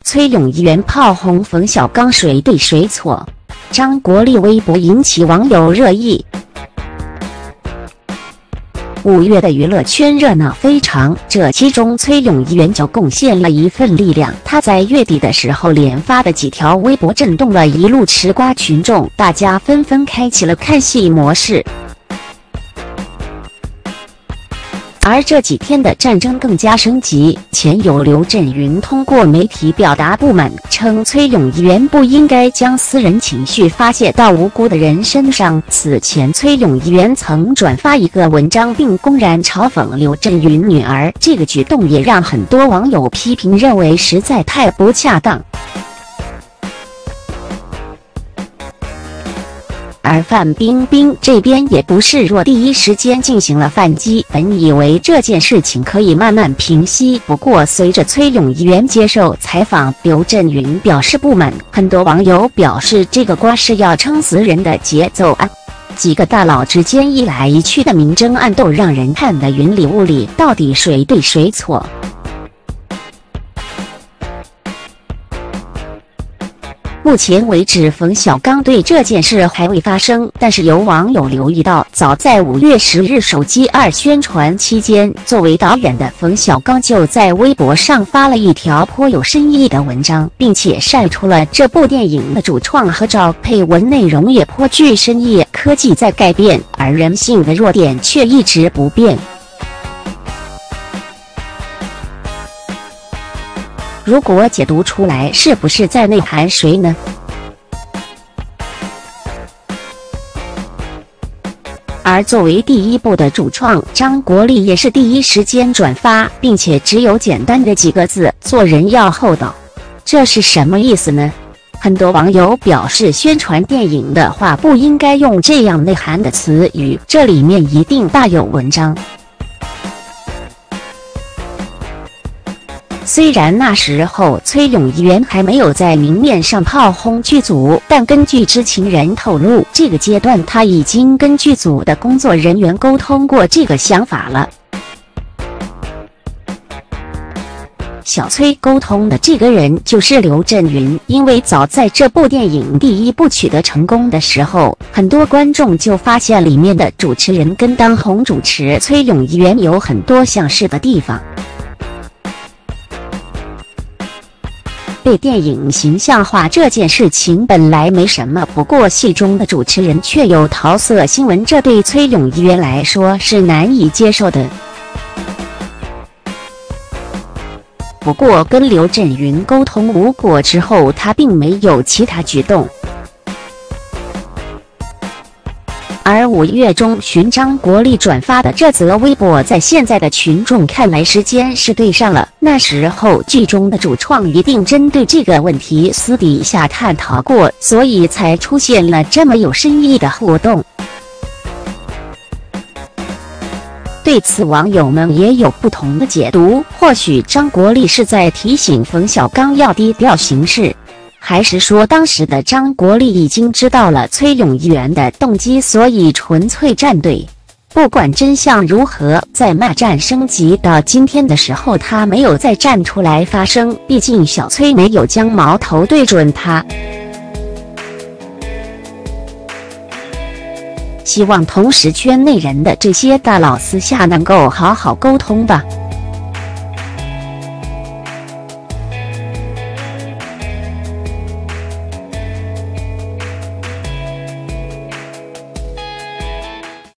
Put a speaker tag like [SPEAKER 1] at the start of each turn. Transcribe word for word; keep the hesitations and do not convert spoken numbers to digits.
[SPEAKER 1] 崔永元炮轰冯小刚谁对谁错？张国立微博引起网友热议。五月的娱乐圈热闹非常，这其中崔永元就贡献了一份力量。他在月底的时候连发的几条微博震动了一路吃瓜群众，大家纷纷开启了看戏模式。而这几天的战争更加升级，前友刘震云通过媒体表达不满，称崔永元不应该将私人情绪发泄到无辜的人身上。此前，崔永元曾转发一个文章，并公然嘲讽刘震云女儿，这个举动也让很多网友批评，认为实在太不恰当。而范冰冰这边也不示弱，第一时间进行了反击。本以为这件事情可以慢慢平息，不过随着崔永元接受采访，刘震云表示不满。很多网友表示，这个瓜是要撑死人的节奏啊！几个大佬之间一来一去的明争暗斗，让人看得云里雾里，到底谁对谁错？目前为止，冯小刚对这件事还未发声，但是有网友留意到，早在五月十日手机二宣传期间，作为导演的冯小刚就在微博上发了一条颇有深意的文章，并且晒出了这部电影的主创合照，配文内容也颇具深意。科技在改变，而人性的弱点却一直不变。如果解读出来，是不是在内涵谁呢？而作为第一部的主创，张国立也是第一时间转发，并且只有简单的几个字：做人要厚道。这是什么意思呢？很多网友表示，宣传电影的话不应该用这样内涵的词语，这里面一定大有文章。虽然那时候崔永元还没有在明面上炮轰剧组，但根据知情人透露，这个阶段他已经跟剧组的工作人员沟通过这个想法了。小崔沟通的这个人就是刘震云，因为早在这部电影第一部取得成功的时候，很多观众就发现里面的主持人跟当红主持崔永元有很多相似的地方。被电影形象化这件事情本来没什么，不过戏中的主持人却有桃色新闻，这对崔永元来说是难以接受的。不过跟刘震云沟通无果之后，他并没有其他举动。而五月中旬张国立转发的这则微博，在现在的群众看来时间是对上了。那时候剧中的主创一定针对这个问题私底下探讨过，所以才出现了这么有深意的互动。对此，网友们也有不同的解读，或许张国立是在提醒冯小刚要低调行事。还是说当时的张国立已经知道了崔永元的动机，所以纯粹站队？不管真相如何，在骂战升级到今天的时候，他没有再站出来发声，毕竟小崔没有将矛头对准他。希望同时圈内人的这些大佬私下能够好好沟通吧。